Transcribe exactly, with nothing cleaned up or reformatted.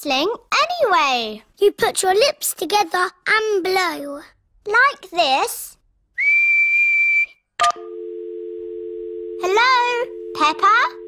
whistling anyway? You put your lips together and blow. Like this. Hello, Peppa?